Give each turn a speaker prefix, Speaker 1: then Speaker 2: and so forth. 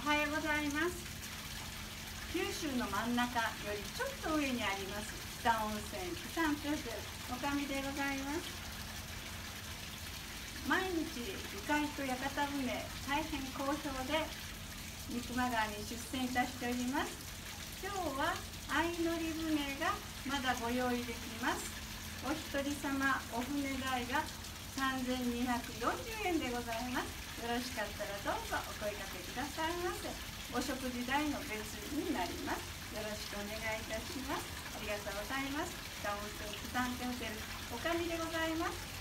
Speaker 1: はようございます。九州の真ん中よりちょっと上にあります北温泉釜山プールおかみでございます。毎日鵜飼と屋形船大変好評で三熊川に出船いたしております。今日は相乗り船がまだご用意できます。お一人様お船代が3240円でございます。よろしかったらどうぞお声かけくださいませ。お食事代の別になります。よろしくお願いいたします。ありがとうございます。北温泉釜山ホテルおかみでございます。